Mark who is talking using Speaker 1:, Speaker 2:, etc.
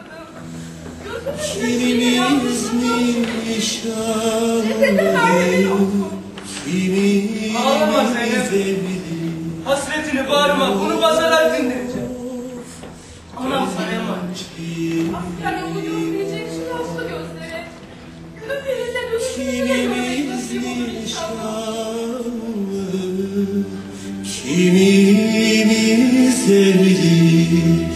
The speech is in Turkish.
Speaker 1: Kimimiz nişanlı, kimimiz evli.
Speaker 2: Hasretini bağırma, bunu basarak dinleyeceğim. Anam sana emanet.
Speaker 3: Asker onu görmeyecek şu yaşlı gözleri. Köpeğinde
Speaker 1: Kimimiz nişanlı, kimimiz evli.